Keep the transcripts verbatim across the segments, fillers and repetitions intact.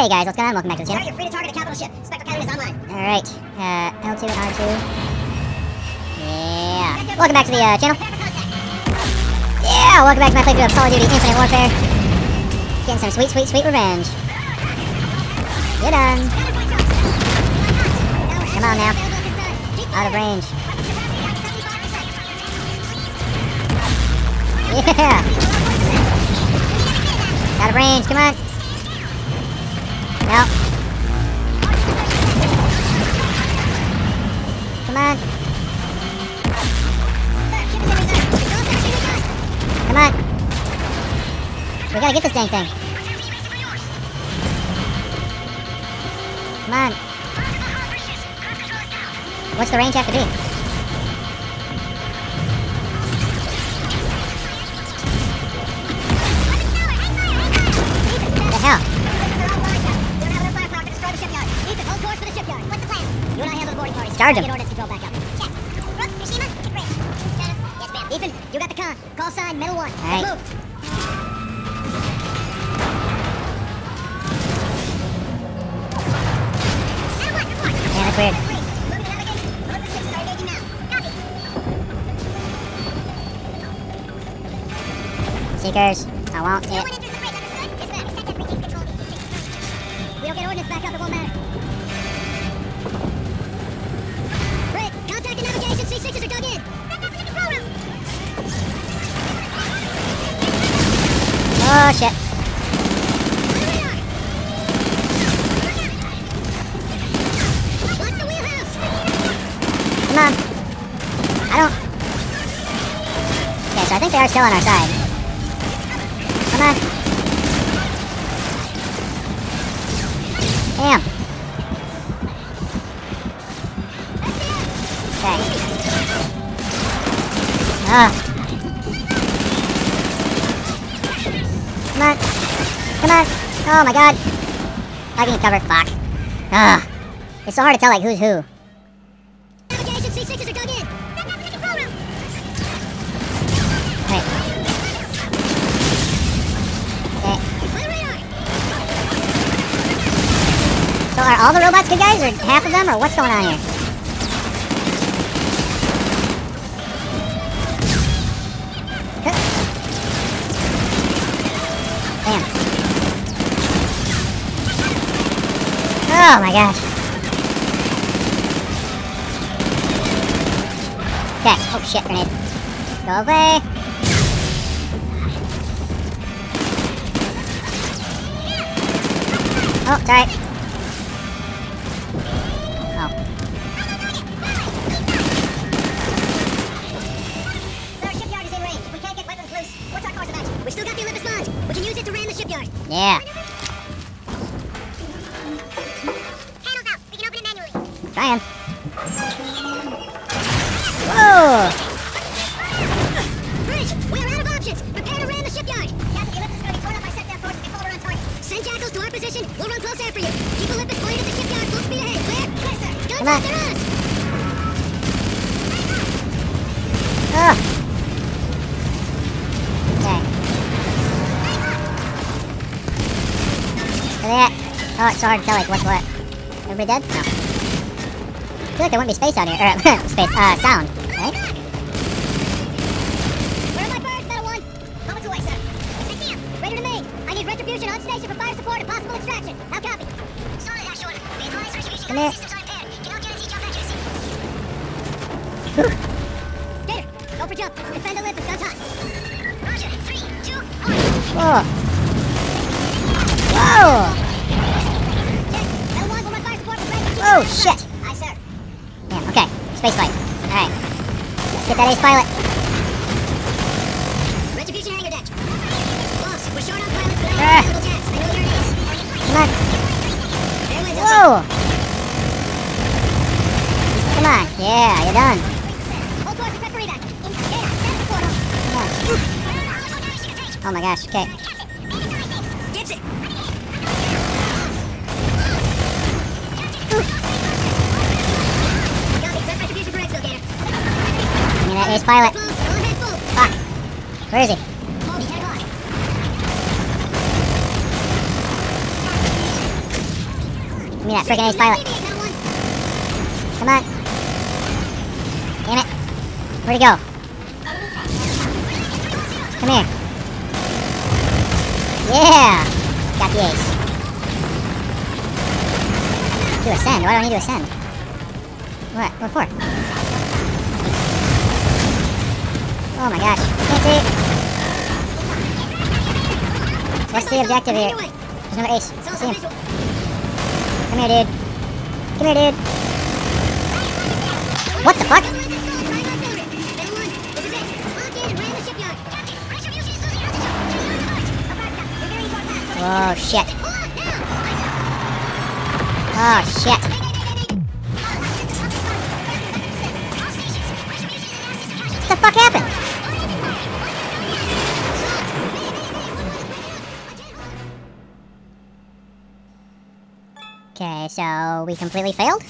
Hey guys, what's going on? Welcome back to the channel. You're free to target a capital ship. Spectral cannon is online. Alright, uh, L two, R two. Yeah. Welcome back to the uh, channel. Yeah, welcome back to my playthrough of Call of Duty Infinite Warfare. Getting some sweet, sweet, sweet revenge. You're done. Come on now. Out of range. Yeah. Out of range, come on. No. Come on. Come on. We gotta get this dang thing. Come on. What's the range have to be? What the hell? Charge him. Ethan, you got the con. Call sign, metal one. All right. Move. Yeah, that's weird. Seekers, I won't hit. We don't get ordnance back up, it won't matter. Rick, contact and navigation, C sixes are dug in. Oh shit. What's the wheelhouse? Come on. I don't... Okay, so I think they are still on our side. Come on. Damn. Okay. Ah. Come on. Come on. Oh my god. How can you cover? Fuck. Ah. It's so hard to tell like who's who. Navigation, C sixes are dug in. Wait. Okay. So are all the robots good guys, or half of them, or what's going on here? Damn. Oh my gosh. Okay. Oh shit, grenade. Go away. Oh, it's alright. Oh. Sir, shipyard is in range. If we can't get weapons loose, what's our course of action? We still got the Olympus launch. We can use it to ram the shipyard. Yeah. Panels out. We can open it manually. Trying. Whoa! Bridge, we're out of options. Prepare to ram the shipyard. Captain, the Olympus is going to be torn up by set-down forces before we're on target. Send Jackals to our position. We'll run close after you. Keep Olympus pointed at the shipyard. Full speed ahead. Clear? Clear, sir. Guns Come on. after us. Oh. Okay. Where they at? Oh, it's so hard to tell like what's what. Everybody dead? No. I feel like there wouldn't be space out here. Or, space, uh, sound. Right? Where are my birds, Metal One? Comments away, sir. I see 'em. Ready to main. I need retribution on station for fire support and possible extraction. How copy? Solid action order. The advised retribution Come here. systems are impaired. Cannot guarantee jump accuracy. Gator, go for jump. Defend Olympus. Guns hot. Roger. Three, two, one. Whoa. Whoa! Check. Metal One will run fire support with red. Oh, shit. Aye, sir. Yeah, okay. Space fight. Alright. Let's get that ace pilot. Retribution hangar deck. Boss, we're short on pilots, but I Ah. have little jets. I know you're an ace. Come on. Air wins, Whoa! Come on. Yeah, you're done. hold course and prep for evac. In air, stand the portal. Come on. Oh my gosh, okay. Gets it. Copy. Prep retribution for exfil, Gator. Give me that ace pilot. Close. All ahead full. Fuck. Where is he? Hold, ten o'clock. me that freaking ace pilot. Come on. Damn it. Where'd he go? Come here. Yeah! Got the ace. Do ascend. Why do I need to ascend? What? What for? Oh my gosh. Can't see. What's the objective here? There's another ace. I see him. Come here, dude. Come here, dude. What the fuck? Oh shit. Oh shit. What the fuck happened? Okay, so we completely failed?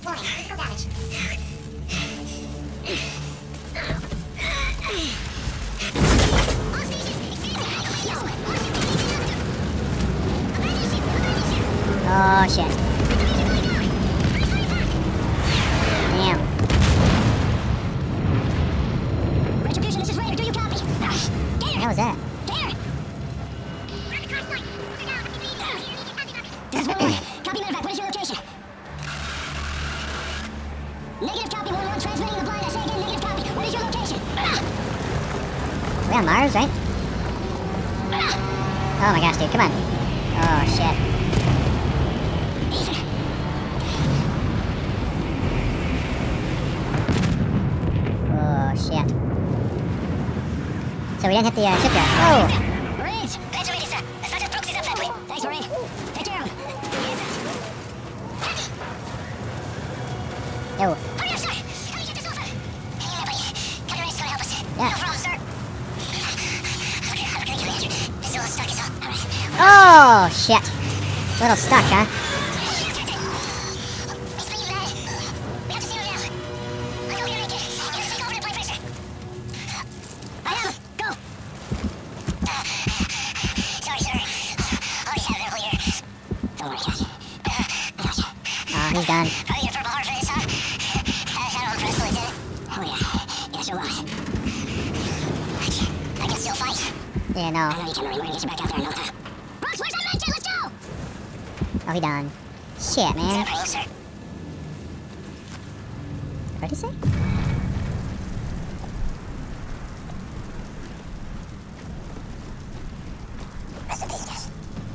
Oh shit. Damn. Retribution, this is Raider. Do you copy? What the hell was that? There's one more. Copy medevac. What is your location? Negative copy. one one transmitting the blind. I say again, negative copy. What is your location? We're on Mars, right? Oh my gosh, dude. Come on. Oh shit. Shit. So we didn't hit the uh, shipyard. Oh! Marines! Graduated, sir. The sergeant Brooks is up that way. Thanks, Marine. Take care of him. Yo. Hurry up, sir! How do we get this over? Hey, everybody. Come your race to help us. Yeah. No problem, sir. How can I do it? This is all stuck, is all. Alright. Oh, shit. Little stuck, huh? He's done. Oh, you purple heart for this, huh? Hello, Chris, Lieutenant. Oh, yeah. Yeah, sure was. I can still fight. Yeah, no. I know you can, Marine. We're gonna get you back out there in no time. Brooks, where's that engine? Let's go! Oh, he done. Shit, man. Is that right, sir? What'd he say? Rest in peace, guys.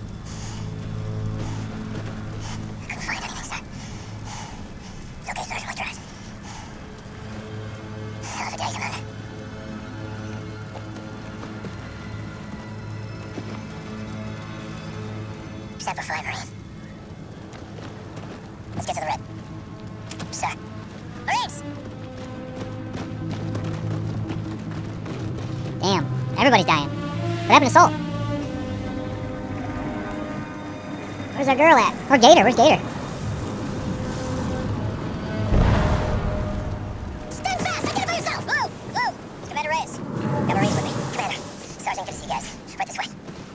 I couldn't find anything, sir. It's okay, Sergeant. Like your eyes. Hell of a day, Commander. Semper Fi, Marine. Let's get to the red. Sir. Marines! Damn. Everybody's dying. What happened to Soul? Where's our girl at? Or Gator? Where's Gator? Stand fast! Take it for yourself! Whoa! Whoa! It's Commander Reyes. Got Marines with me. Commander. Sergeant, good to see you guys. Right this way.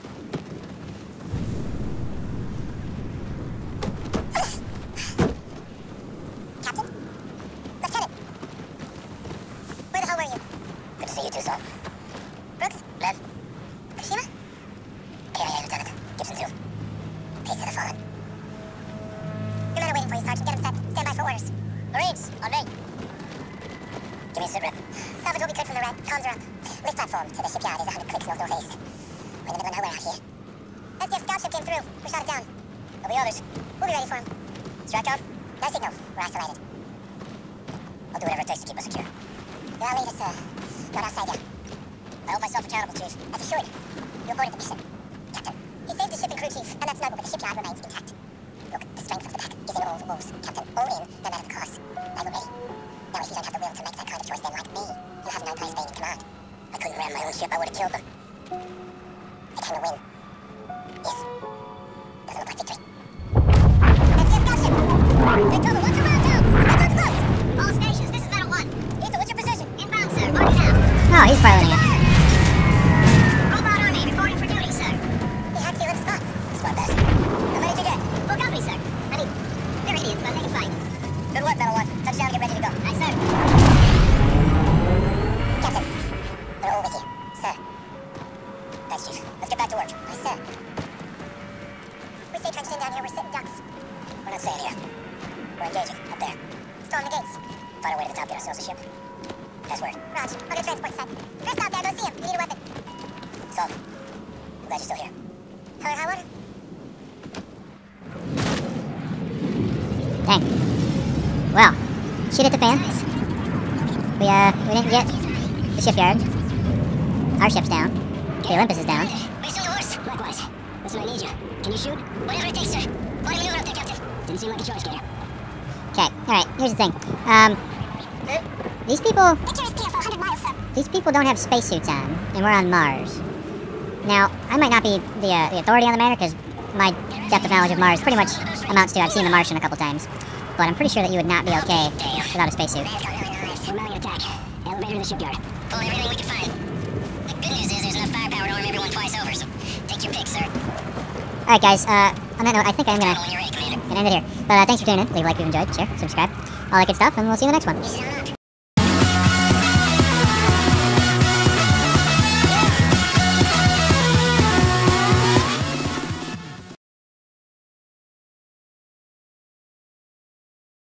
Captain? Lieutenant? Where the hell were you? Good to see you too, Saul. Brooks? Ma'am? Fukushima? Here, here, Lieutenant. Gibson's room. Peace to the fallen. Commander waiting for you, Sergeant. Get him set. Stand by for orders. Marines, on me. Give me a sit rep. Salvage will be cleared from the red. Comms are up. Lift platform to the shipyard is one hundred clicks north northeast. We're in the middle of nowhere out here. S D F scout ship came through. We shot it down. There'll be others. We'll be ready for him. Stratcom? No signal. We're isolated. I'll do whatever it takes to keep us secure. Your lead is, uh, not outside yet. I hold myself accountable, Chief. As you should. You aborted the mission. Captain, he saved the ship and crew, Chief, and that's noble, but the shipyard remains intact. Look, the strength of the pack is in all the wolves, Captain. All in, no matter the cost. I will be. Now, if you don't have the will to make that kind of choice, then like me, you have no place being in command. I couldn't ram my own ship, I would have killed them. I came to win. Yes. Doesn't look like victory. Let's get scout ship! Take cover, watch your round down! That's close! All stations, this is Metal one. Ethan, what's your position? Inbound, sir. Marking out. Oh, he's piloting it. Robot Army, reporting for duty, sir. He had key lift spots. Spot best. I'm ready to get. Full company, sir. Ready. Password. Raj, I'll get transport set. First out there, go see him. You need a weapon. So, I'm glad you're still here. Hell or high water? Dang. Well, shit hit the fan. We, uh, we didn't get the shipyard. Our ship's down. The Olympus is down. We're still the horse. Likewise. Listen, I need you. Can you shoot? Whatever it takes, sir. What do you maneuver up there, Captain? Didn't seem like a choice, Gator. Okay, alright, here's the thing. Um, these people... Picture is clear for one hundred miles, sir. These people don't have spacesuits on, and we're on Mars. Now, I might not be the, uh, the authority on the matter, because my depth of knowledge of Mars pretty much amounts to I've seen The Martian a couple times. But I'm pretty sure that you would not be okay without a spacesuit. We're mounting an attack. Elevator to the shipyard. Pull everything we can find. The good news is there's enough firepower to arm everyone twice over, so take your pick, sir. Alright guys, uh, on that note, I think I'm gonna, When you're ready, Commander. gonna end it here. But uh, thanks for tuning in. Leave a like if you enjoyed, share, subscribe, all that good stuff, and we'll see you in the next one.